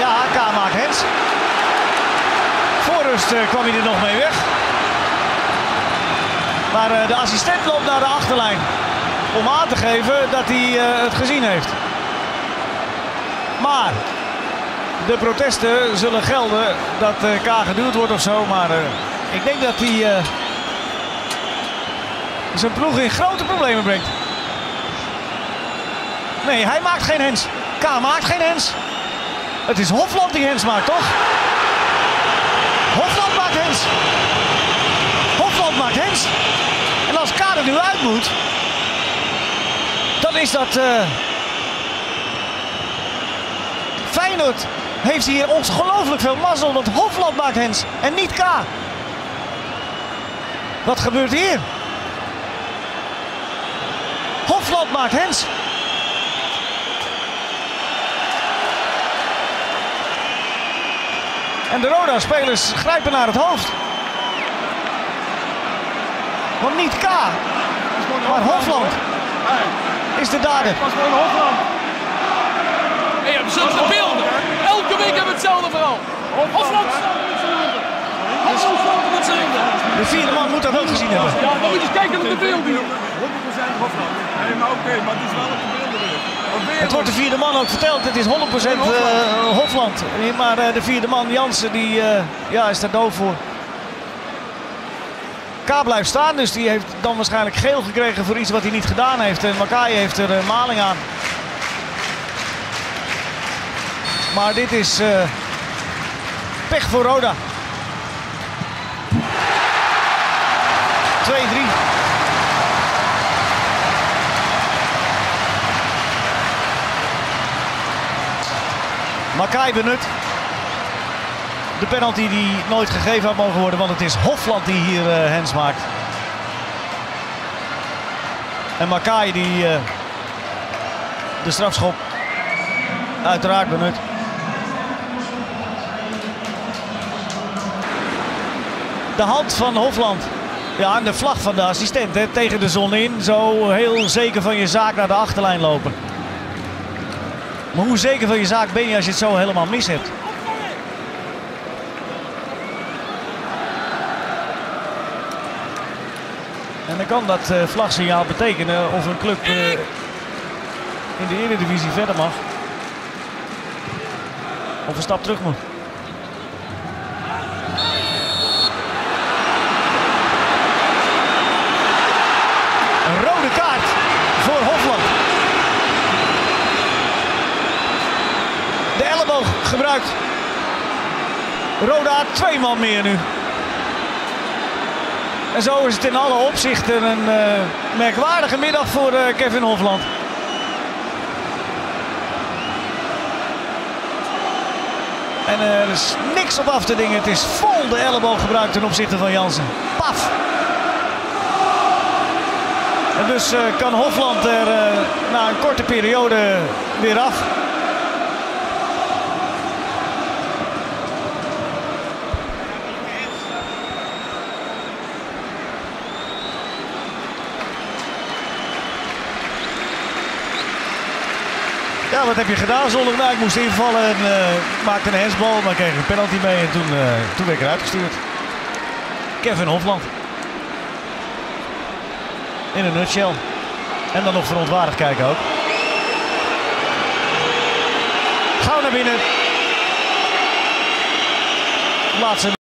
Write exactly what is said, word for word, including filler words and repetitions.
Ja, K maakt hens. Voor rust uh, kwam hij er nog mee weg. Maar uh, de assistent loopt naar de achterlijn. Om aan te geven dat hij uh, het gezien heeft. Maar de protesten zullen gelden dat uh, K geduwd wordt of zo. Maar uh, ik denk dat hij uh, zijn ploeg in grote problemen brengt. Nee, hij maakt geen hens. K maakt geen hens. Het is Hofland die hens maakt, toch? Hofland maakt hens. Hofland maakt hens. En als K er nu uit moet, dan is dat... Uh... Feyenoord heeft hier ongelooflijk veel mazzel, want Hofland maakt hens en niet K. Wat gebeurt hier? Hofland maakt hens. En de Roda-spelers grijpen naar het hoofd. Want niet K, maar Hofland is de dader. Hey, je hebt zulke beelden. Elke week hebben we hetzelfde verhaal. Hofland staat in het cilinder. Hofland staat in het cilinder. De vierde man moet dat ook gezien hebben. Ja, dan moet je eens kijken naar de beelden. honderd procent Hofland. Nee, maar oké, okay, maar het is wel op de beelden weer. Het wordt de vierde man ook verteld. Het is honderd procent uh, Hofland. Maar uh, de vierde man, Jansen, die uh, ja, is daar doof voor. K blijft staan, dus die heeft dan waarschijnlijk geel gekregen voor iets wat hij niet gedaan heeft. En Makai heeft er uh, maling aan. Maar dit is uh, pech voor Roda. twee drie. Makai benut. De penalty die nooit gegeven had mogen worden, want het is Hofland die hier uh, hens maakt. En Makai die uh, de strafschop uiteraard benut. De hand van Hofland. Ja, en de vlag van de assistent hè, tegen de zon in. Zo heel zeker van je zaak naar de achterlijn lopen. Maar hoe zeker van je zaak ben je als je het zo helemaal mis hebt? En dan kan dat uh, vlagsignaal betekenen of een club uh, in de Eredivisie verder mag. Of een stap terug moet. Een rode kaart voor Hofland. De elleboog gebruikt. Roda twee man meer nu. En zo is het in alle opzichten een uh, merkwaardige middag voor uh, Kevin Hofland. En uh, er is niks op af te dingen. Het is vol de elleboog gebruikt ten opzichte van Jansen. Paf! En dus uh, kan Hofland er uh, na een korte periode weer af. Ja, wat heb je gedaan zondag? Nou, ik moest invallen en uh, maakte een hensbal, maar kreeg een penalty mee en toen, uh, toen werd ik eruit gestuurd. Kevin Hofland. In een nutshell. En dan nog verontwaardigd kijken ook. Gauw naar binnen. Laat ze